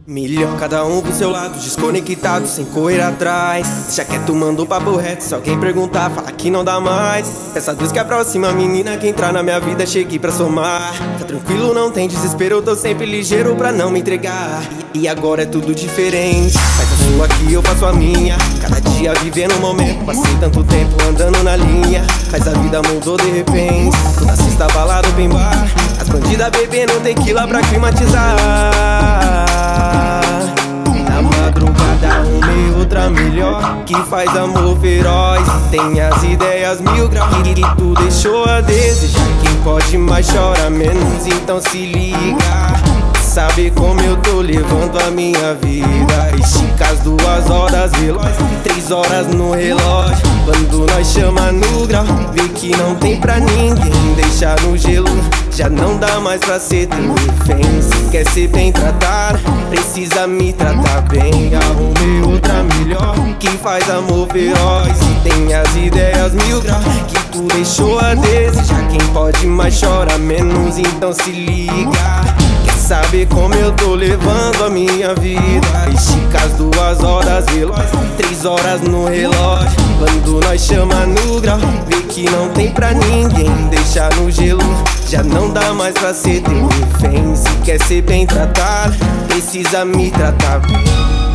Milhão, cada um pro seu lado, desconectado, sem correr atrás. Deixa quieto, manda um papo reto, se alguém perguntar, fala que não dá mais. Peça a Deus que a próxima menina que entrar na minha vida chegue pra somar. Tá tranquilo, não tem desespero, eu tô sempre ligeiro pra não me entregar. E agora é tudo diferente, faz a sua que eu faço a minha. Cada dia vivendo um momento, passei tanto tempo andando na linha. Mas a vida mudou de repente, toda sexta balada, open bar. As bandidas bebendo tequila pra climatizar. Na madrugada uma e outra melhor, que faz amor feroz. Tem as ideias mil graus e tu deixou a desejar. Quem pode mais chora menos, então se liga. Sabe como eu tô levando a minha vida. Estica as 2 horas veloz, 3 horas no relógio. Quando nós chama no grau, vê que não tem pra ninguém. Deixa no gelo, já não dá mais pra ser teu refém. Se quer ser bem tratado, precisa me tratar bem. Arrumei outra melhor, que faz amor feroz. E tem as ideias mil graus, que tu deixou a desejar. Quem pode mais chora menos, então se liga. Sabe como eu tô levando a minha vida. Estica as 2 horas veloz, 3 horas no relógio. Quando nós chama no grau, vê que não tem pra ninguém. Deixa no gelo, já não dá mais pra ser teu refém. Se quer ser bem tratado, precisa me tratar bem.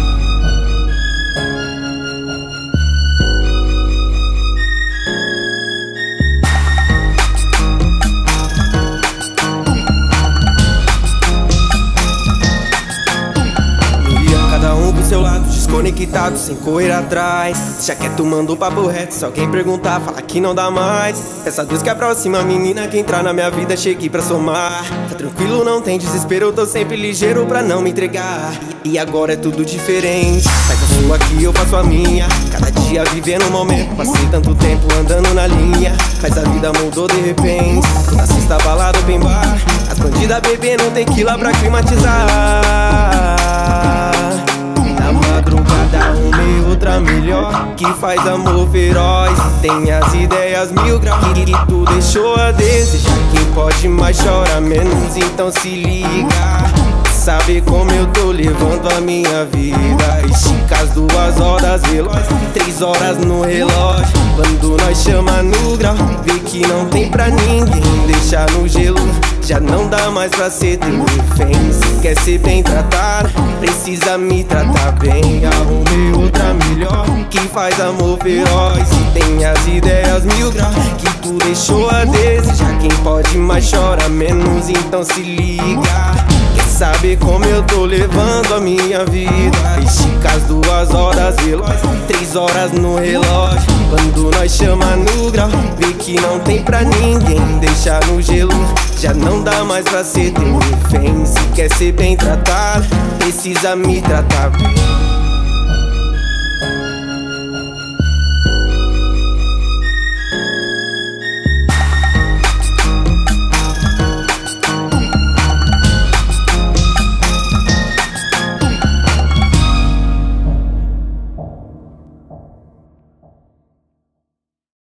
Seu lado, desconectado, sem correr atrás. Deixa quieto, manda um papo reto, se alguém perguntar, fala que não dá mais. Peça a Deus que a próxima menina que entrar na minha vida chegue pra somar. Tá tranquilo, não tem desespero, eu tô sempre ligeiro pra não me entregar. E agora é tudo diferente, faz a sua que eu faço a minha. Cada dia vivendo um momento, passei tanto tempo andando na linha. Mas a vida mudou de repente, toda sexta balada, open bar. As bandidas bebendo tequila pra climatizar. Na madrugada uma e outra melhor, que faz amor feroz. Tem as ideias mil graus, que tu deixou a desejar. Quem pode mais chora menos, então se liga. Sabe como eu tô levando a minha vida. Estica as 2 horas veloz, 3 horas no relógio. Quando nós chama no grau, vê que não tem pra ninguém. Deixa no gelo, já não dá mais pra ser teu refém. Se quer ser bem tratado, precisa me tratar bem. Arrumei outra melhor, que faz amor feroz. E tem as ideias mil graus, que tu deixou a desejar. Quem pode mais chora menos, então se liga. Sabe como eu tô levando a minha vida. Estica as 2 horas veloz, 3 horas no relógio. Quando nós chama no grau, vê que não tem pra ninguém. Deixa no gelo, já não dá mais pra ser teu refém. Se quer ser bem tratado, precisa me tratar bem.